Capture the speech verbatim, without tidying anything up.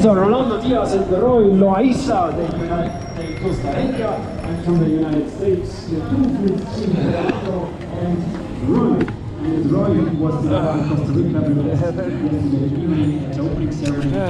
are Rolando Diaz and Roy Loaiza del Costa Rica, and from the United States, the two and Roy. And Roy was the Costa Rica yesterday evening at the opening ceremony.